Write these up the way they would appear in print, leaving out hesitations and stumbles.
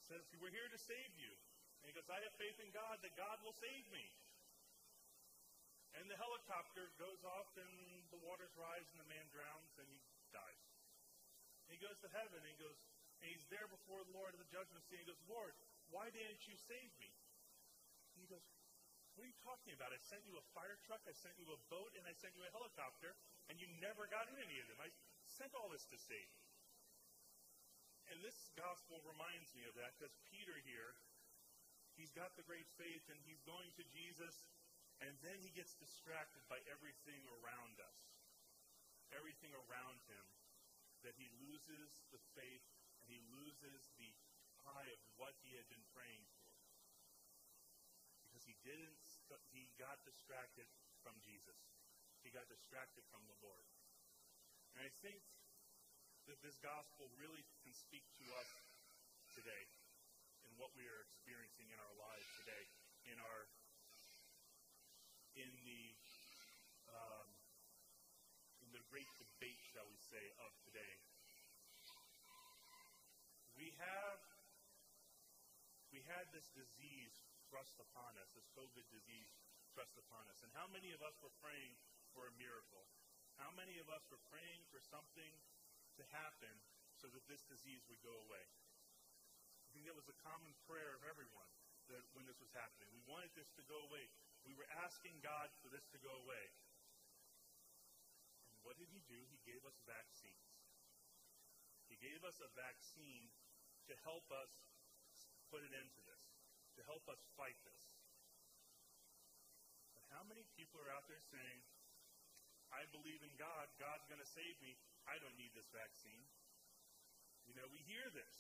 says, we're here to save you. And he goes, I have faith in God that God will save me. And the helicopter goes off and the waters rise and the man drowns and he dies. And he goes to heaven and he's there before the Lord of the judgment seat. And he goes, Lord, why didn't you save me? And he goes, what are you talking about? I sent you a fire truck, I sent you a boat, and I sent you a helicopter, and you never got in any of them. I sent all this to save you. And this gospel reminds me of that, because Peter here, he's got the great faith, and he's going to Jesus, and then he gets distracted by everything around us. Everything around him, that he loses the faith, and he loses the eye of what he had been praying for. Because he got distracted from Jesus. He got distracted from the Lord. And I think that this gospel really can speak to us today in what we are experiencing in our lives today, in the great debate, shall we say, of today. We had this disease thrust upon us, this COVID disease thrust upon us. And how many of us were praying for a miracle? How many of us were praying for something to happen so that this disease would go away? I think that was a common prayer of everyone that when this was happening. We wanted this to go away. We were asking God for this to go away. And what did he do? He gave us vaccines. He gave us a vaccine to help us put an end to this, to help us fight this. But how many people are out there saying, I believe in God, God's going to save me, I don't need this vaccine? You know, we hear this.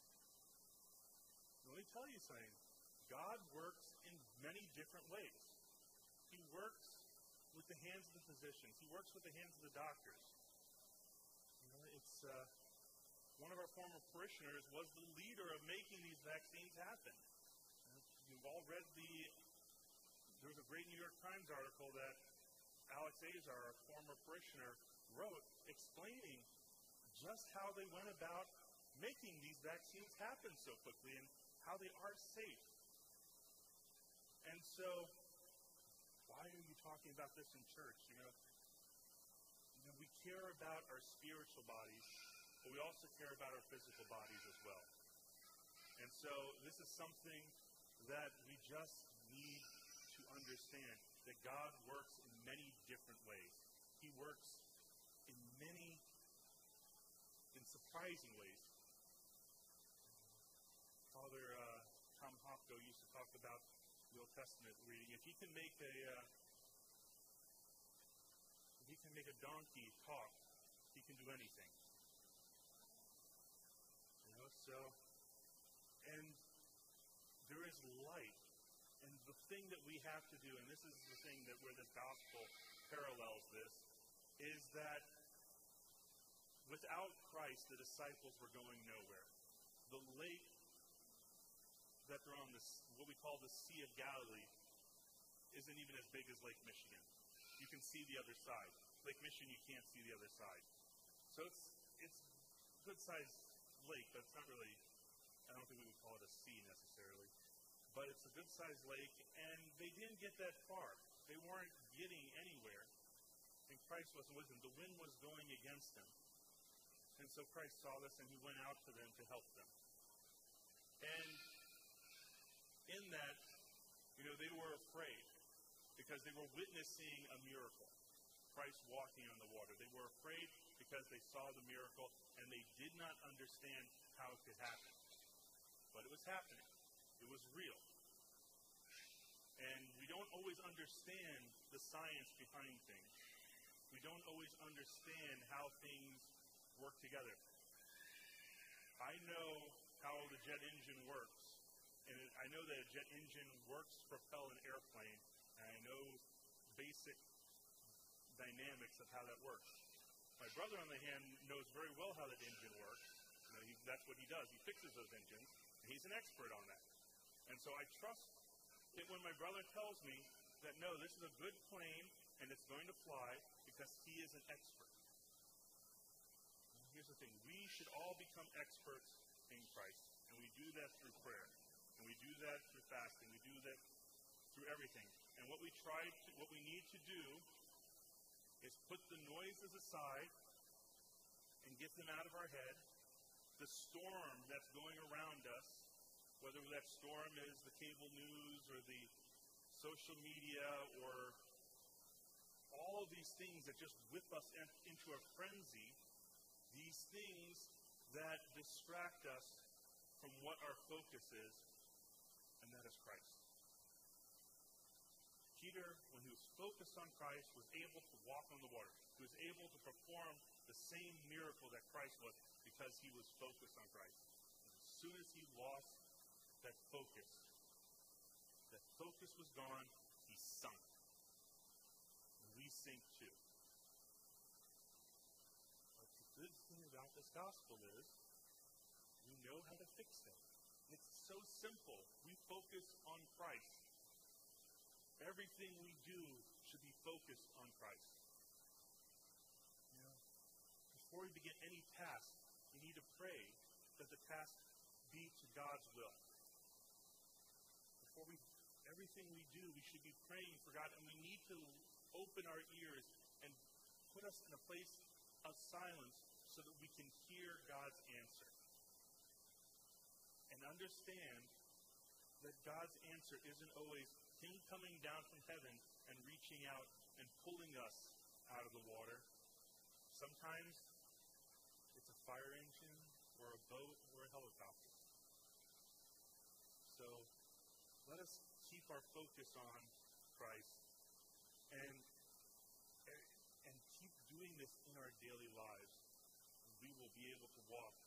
Let me tell you something. God works in many different ways. He works with the hands of the physicians. He works with the hands of the doctors. You know, it's one of our former parishioners was the leader of making these vaccines happen. You've all read there was a great New York Times article that Alex Azar, our former parishioner, wrote explaining just how they went about making these vaccines happen so quickly and how they are safe. And so, why are you talking about this in church? You know, we care about our spiritual bodies, but we also care about our physical bodies as well. And so, this is something that we just need to understand, that God works in many different ways. He works in surprising ways. Father Tom Hopko used to talk about the Old Testament reading. If he can make a donkey talk, he can do anything. You know, so, and there is light. And the thing that we have to do, and this is the thing that where this gospel parallels this, is that without Christ, the disciples were going nowhere. The lake that they're on, what we call the Sea of Galilee, isn't even as big as Lake Michigan. You can see the other side. Lake Michigan, you can't see the other side. So it's a good-sized lake, but it's not really, I don't think we would call it a sea necessarily. But it's a good-sized lake, and they didn't get that far. They weren't getting anywhere, and Christ wasn't with them. The wind was going against them. And so Christ saw this, and he went out to them to help them. And in that, you know, they were afraid because they were witnessing a miracle. Christ walking on the water. They were afraid because they saw the miracle, and they did not understand how it could happen. But it was happening. It was real. And we don't always understand the science behind things. We don't always understand how things work together. I know how the jet engine works. And I know that a jet engine works to propel an airplane. And I know basic dynamics of how that works. My brother, on the hand, knows very well how that engine works. You know, that's what he does. He fixes those engines. And he's an expert on that. And so I trust it when my brother tells me that, no, this is a good plane and it's going to fly because he is an expert. And here's the thing. We should all become experts in Christ. And we do do that through prayer. And we do that through fasting. We do that through everything. And what we need to do is put the noises aside and get them out of our head. The storm that's going around us, whether that storm is the cable news or the social media or all of these things that just whip us into a frenzy, these things that distract us from what our focus is, and that is Christ. Peter, when he was focused on Christ, was able to walk on the water. He was able to perform the same miracle that Christ was because he was focused on Christ. And as soon as he lost that focus was gone, he sunk. And we sink too. But the good thing about this gospel is we know how to fix it. It's so simple. We focus on Christ. Everything we do should be focused on Christ. Before we begin any task, we need to pray that the task be to God's will. Everything we do, we should be praying for God, and we need to open our ears and put us in a place of silence so that we can hear God's answer. And understand that God's answer isn't always Him coming down from heaven and reaching out and pulling us out of the water. Sometimes it's a fire engine or a boat or a helicopter. So let us keep our focus on Christ and keep doing this in our daily lives. We will be able to walk